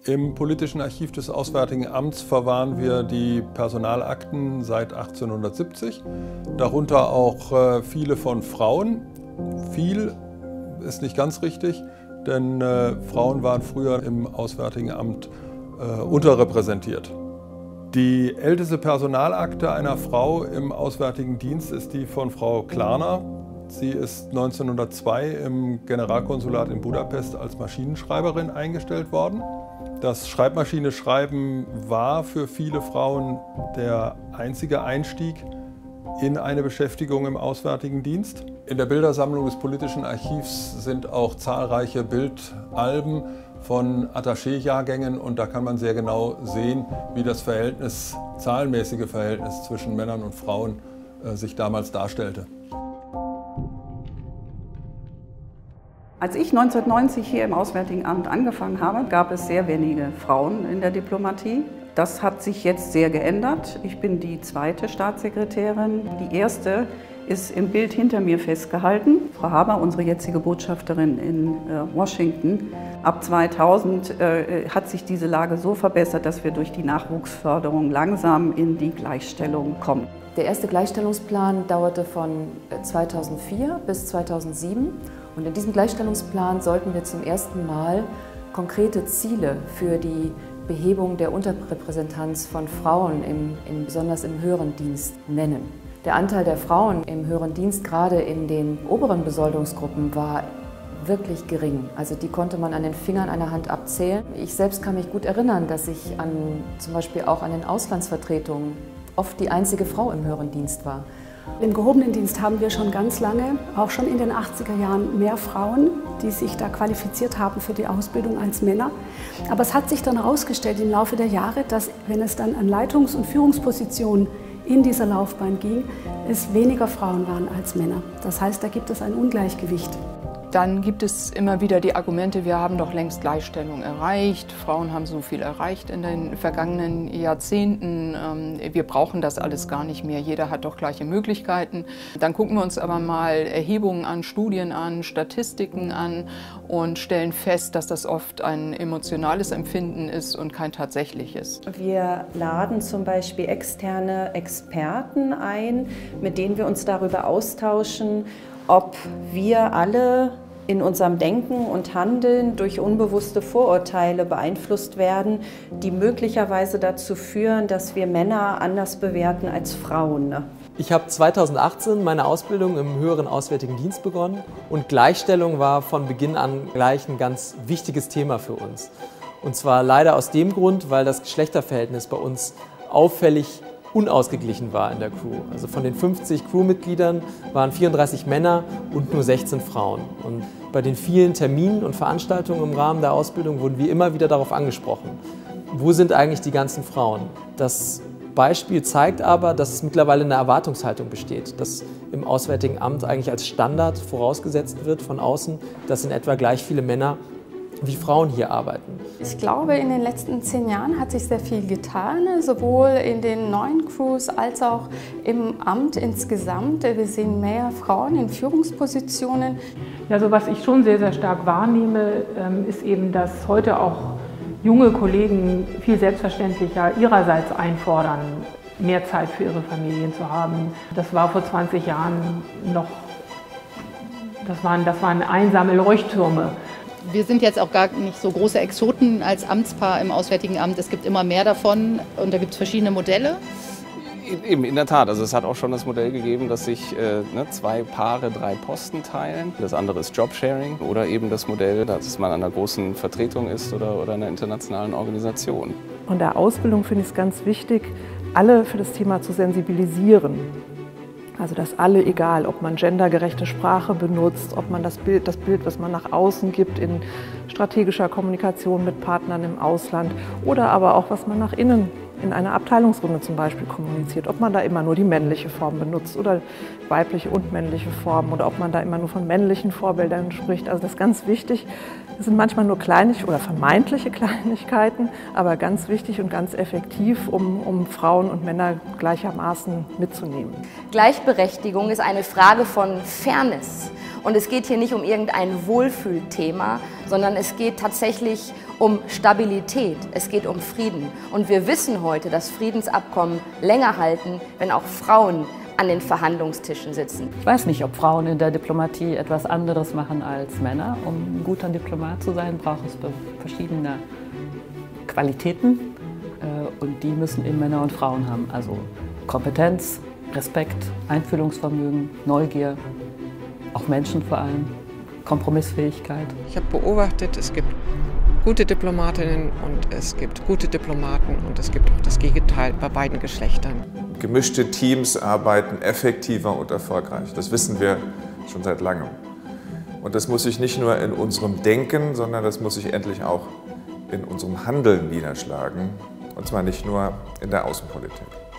Im politischen Archiv des Auswärtigen Amts verwahren wir die Personalakten seit 1870, darunter auch viele von Frauen. Viel ist nicht ganz richtig, denn Frauen waren früher im Auswärtigen Amt unterrepräsentiert. Die älteste Personalakte einer Frau im Auswärtigen Dienst ist die von Frau Klarner. Sie ist 1902 im Generalkonsulat in Budapest als Maschinenschreiberin eingestellt worden. Das Schreibmaschine-Schreiben war für viele Frauen der einzige Einstieg in eine Beschäftigung im Auswärtigen Dienst. In der Bildersammlung des Politischen Archivs sind auch zahlreiche Bildalben von Attaché-Jahrgängen und da kann man sehr genau sehen, wie das zahlenmäßige Verhältnis zwischen Männern und Frauen sich damals darstellte. Als ich 1990 hier im Auswärtigen Amt angefangen habe, gab es sehr wenige Frauen in der Diplomatie. Das hat sich jetzt sehr geändert. Ich bin die zweite Staatssekretärin. Die erste ist im Bild hinter mir festgehalten. Frau Haber, unsere jetzige Botschafterin in Washington. Ab 2000 hat sich diese Lage so verbessert, dass wir durch die Nachwuchsförderung langsam in die Gleichstellung kommen. Der erste Gleichstellungsplan dauerte von 2004 bis 2007. Und in diesem Gleichstellungsplan sollten wir zum ersten Mal konkrete Ziele für die Behebung der Unterrepräsentanz von Frauen, besonders im höheren Dienst, nennen. Der Anteil der Frauen im höheren Dienst, gerade in den oberen Besoldungsgruppen, war wirklich gering. Also die konnte man an den Fingern einer Hand abzählen. Ich selbst kann mich gut erinnern, dass ich zum Beispiel auch an den Auslandsvertretungen oft die einzige Frau im höheren Dienst war. Im gehobenen Dienst haben wir schon ganz lange, auch schon in den 80er Jahren, mehr Frauen, die sich da qualifiziert haben für die Ausbildung als Männer. Aber es hat sich dann herausgestellt im Laufe der Jahre, dass, wenn es dann an Leitungs- und Führungspositionen in dieser Laufbahn ging, es weniger Frauen waren als Männer. Das heißt, da gibt es ein Ungleichgewicht. Dann gibt es immer wieder die Argumente, wir haben doch längst Gleichstellung erreicht, Frauen haben so viel erreicht in den vergangenen Jahrzehnten, wir brauchen das alles gar nicht mehr, jeder hat doch gleiche Möglichkeiten. Dann gucken wir uns aber mal Erhebungen an, Studien an, Statistiken an und stellen fest, dass das oft ein emotionales Empfinden ist und kein tatsächliches. Wir laden zum Beispiel externe Experten ein, mit denen wir uns darüber austauschen, ob wir alle in unserem Denken und Handeln durch unbewusste Vorurteile beeinflusst werden, die möglicherweise dazu führen, dass wir Männer anders bewerten als Frauen. Ich habe 2018 meine Ausbildung im höheren Auswärtigen Dienst begonnen und Gleichstellung war von Beginn an gleich ein ganz wichtiges Thema für uns. Und zwar leider aus dem Grund, weil das Geschlechterverhältnis bei uns auffällig unausgeglichen war in der Crew. Also von den 50 Crewmitgliedern waren 34 Männer und nur 16 Frauen. Und bei den vielen Terminen und Veranstaltungen im Rahmen der Ausbildung wurden wir immer wieder darauf angesprochen. Wo sind eigentlich die ganzen Frauen? Das Beispiel zeigt aber, dass es mittlerweile eine Erwartungshaltung besteht, dass im Auswärtigen Amt eigentlich als Standard vorausgesetzt wird von außen, dass in etwa gleich viele Männer wie Frauen hier arbeiten. Ich glaube, in den letzten 10 Jahren hat sich sehr viel getan, sowohl in den neuen Crews als auch im Amt insgesamt. Wir sehen mehr Frauen in Führungspositionen. Ja, also was ich schon sehr, sehr stark wahrnehme, ist eben, dass heute auch junge Kollegen viel selbstverständlicher ihrerseits einfordern, mehr Zeit für ihre Familien zu haben. Das war vor 20 Jahren noch, das waren einsame Leuchttürme. Wir sind jetzt auch gar nicht so große Exoten als Amtspaar im Auswärtigen Amt. Es gibt immer mehr davon und da gibt es verschiedene Modelle. Eben, in der Tat. Also es hat auch schon das Modell gegeben, dass sich 2 Paare 3 Posten teilen. Das andere ist Jobsharing oder eben das Modell, dass man an einer großen Vertretung ist oder einer internationalen Organisation. Von der Ausbildung finde ich es ganz wichtig, alle für das Thema zu sensibilisieren. Also dass alle, egal ob man gendergerechte Sprache benutzt, ob man das Bild, was man nach außen gibt in strategischer Kommunikation mit Partnern im Ausland oder aber auch was man nach innen in einer Abteilungsrunde zum Beispiel kommuniziert, ob man da immer nur die männliche Form benutzt oder weibliche und männliche Formen oder ob man da immer nur von männlichen Vorbildern spricht. Also das ist ganz wichtig. Das sind manchmal nur kleinliche oder vermeintliche Kleinigkeiten, aber ganz wichtig und ganz effektiv, um Frauen und Männer gleichermaßen mitzunehmen. Gleichberechtigung ist eine Frage von Fairness. Und es geht hier nicht um irgendein Wohlfühlthema, sondern es geht tatsächlich um Stabilität, es geht um Frieden. Und wir wissen heute, dass Friedensabkommen länger halten, wenn auch Frauen an den Verhandlungstischen sitzen. Ich weiß nicht, ob Frauen in der Diplomatie etwas anderes machen als Männer. Um ein guter Diplomat zu sein, braucht es verschiedene Qualitäten und die müssen eben Männer und Frauen haben. Also Kompetenz, Respekt, Einfühlungsvermögen, Neugier, auch Menschen vor allem, Kompromissfähigkeit. Ich habe beobachtet, es gibt gute Diplomatinnen und es gibt gute Diplomaten und es gibt auch das Gegenteil bei beiden Geschlechtern. Gemischte Teams arbeiten effektiver und erfolgreich. Das wissen wir schon seit langem. Und das muss sich nicht nur in unserem Denken, sondern das muss sich endlich auch in unserem Handeln niederschlagen. Und zwar nicht nur in der Außenpolitik.